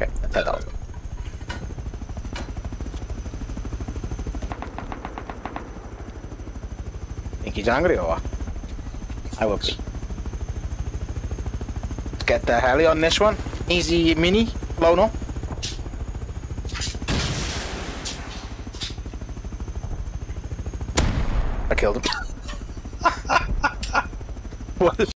Okay, let's head out. Think he's angry or what? I will be. Let's get the heli on this one. Easy mini, blown up. I killed him. What?